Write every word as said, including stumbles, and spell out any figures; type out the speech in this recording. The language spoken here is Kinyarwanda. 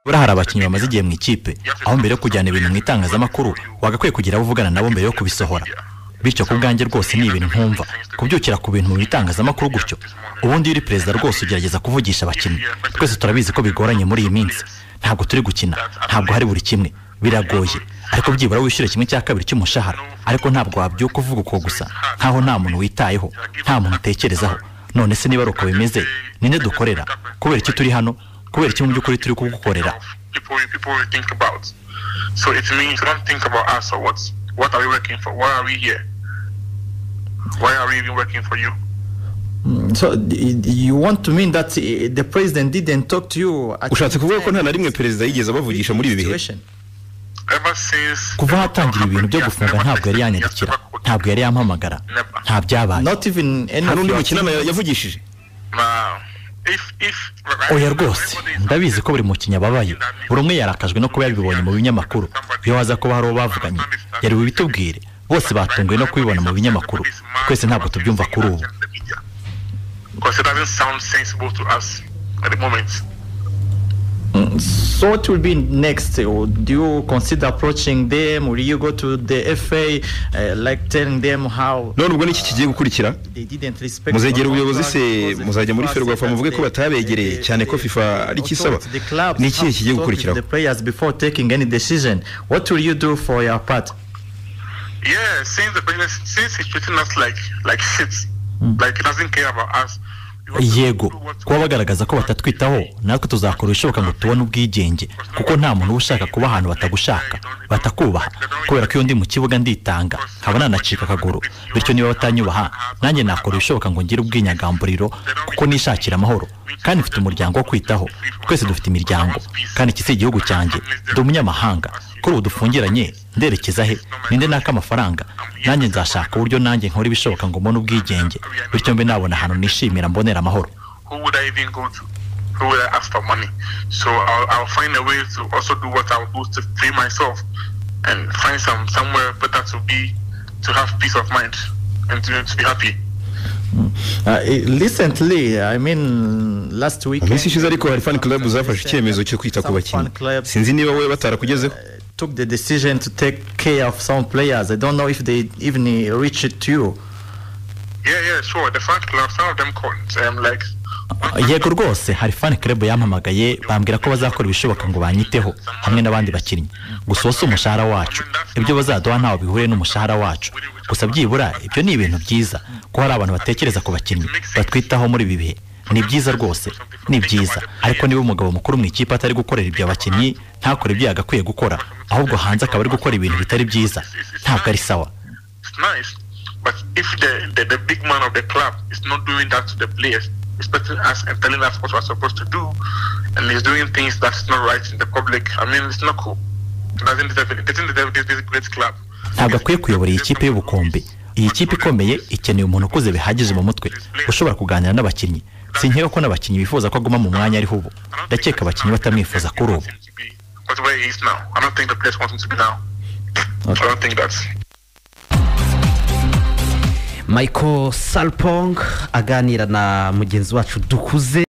Bura hari abakinnyi bamaze igihe mu ikipe aho mbere yo kujyana ibintu mu itangazamakuru wagakwiye kugira uvugana nabo mbere yo kubisohora. Bityo ku bwanjye rwose ni ibintu nkumva kubyukira ku bintu mu itangazamakuru gutyo. Ubundi uri perezida rwose ugerageza kuvugisha abakinnyi. Twese turabizi ko bigoranye muri iyi minsi. Ntabwo turi gukina, ntabwo hari buri kimwe, biragoye. Ariko byibura wishyure kimwe cya kabiri cy'umushahara, ariko ntabwo wabyuka uvuga uko gusa nkaho nta muntu witayeho, nta muntu utekerezaho. None se niba ari uko bimeze, ninde dukorera? Kubera iki turi hano? Kubera iki mu by'ukuri turi kugukorera? So it means we don't think about us or what what are we working for? Why are we here? Why are we even working for you? So you want to mean that the president didn't talk to you? Ushatse kuvuga ko nta na rimwe perezida yigeze abavugisha muri ibi bihe? Kuva hatangira ibintu byo gufunga ntabwo yari yanyandikira, ntabwo yari yampamagara, nta byabaye. Not even any Hano ndi mukina yavugishije. Oya rwose ndabizi ko buri mukinya babaye, buri umwe yarakajwe no kuba yabibonye mu binyamakuru. Iyo waza kuba hari bavuganye yari bibitubwire, bose batunguye no kubibona mu binyamakuru. Twese ntabwo tubyumva kuri ubu. Because it doesn't sound sensible to us at the moment. So what will be next? Do you consider approaching them? Will you go to the F A uh, like telling them how? None ubwo niki kigiye gukurikira? Muzegera ubuyobozi se muzajya muri Ferwafa muvuge ko batabegereye cyane ko FIFA ari kisaba. Niki kigiye gukurikira? The players before taking any decision. What will you do for your part? Yeah, since the president since he's treating us like like shit, mm. like he doesn't care about us. Yego kuba bagaragaza ko batatwitaho natwe tuzakora ibishoboka ngo tubone ubwigenge, kuko nta muntu ushaka kuba ahantu batagushaka batakubaha. Kubera ko iyo ndi mu kibuga nditanga nkaba nanacika akaguru, bityo niba batanyubaha nanjye nakora ibishoboka ngo ngire ubwinyagamburiro, kuko nishakira amahoro kandi mfite umuryango wo kwitaho. Twese dufite imiryango kandi iki si igihugu cyanjye, ndi umunyamahanga. Kuri ubu dufungiranye nderekeza he? Ninde naka amafaranga? Nanjye nzashaka uburyo nanjye nkora ibishoboka ngo mbone ubwigenge, bityo mbe nabona ahantu nishimira mbonera amahoro. Who would I even go to? Who would I ask for money? So I'll, I'll find a way to also do what I'll do to free myself and find some somewhere better to be, to have peace of mind and to, to be happy. Uh, recently, I mean last week, Misi shize ariko hari fan club zafashe icyemezo cyo kwita ku bakinnyi. Sinzi niba wowe batarakugezeho. Took the decision to take care of some players. I don't know if they even reach it to you. Yeah, yeah, sure. The fan club, some of them called um, like Yego rwose hari fan club yampamagaye bambwira ko bazakora ibishoboka ngo banyiteho hamwe n'abandi bakinnyi. Gusa wose umushahara wacu ibyo bazaduha ntaho bihure n'umushahara wacu. Gusa byibura ibyo ni ibintu byiza ko hari abantu batekereza ku bakinnyi batwitaho muri ibi bihe. Ni byiza rwose, ni byiza. Ariko niba umugabo mukuru mu ikipe atari gukorera ibyo abakinnyi, ntakore ibyo yagakwiye gukora, ahubwo hanze akaba ari gukora ibintu bitari byiza, ntabwo ari sawa. But if the, the the big man of the club is not doing that to the players, expecting us and telling us what we're supposed to do, and he's doing things that's not right in the public, I mean, it's not cool. It doesn't deserve it. It doesn't deserve this, this great club. Ntabwo akwiye kuyobora iyi kipe y'ubukombe. Iyi kipe ikomeye ikeneye umuntu ukuze bihagije mu mutwe, ushobora kuganira n'abakinnyi. Sinkeka ko n'abakinnyi bifuza ko aguma mu mwanya ari hubo. Ndakeka abakinnyi batamwifuza kuri ubu. But where he is now, I don't think the players want him to be now. I don't think that's. Michael Sarpong aganira na mugenzi wacu Dukuze.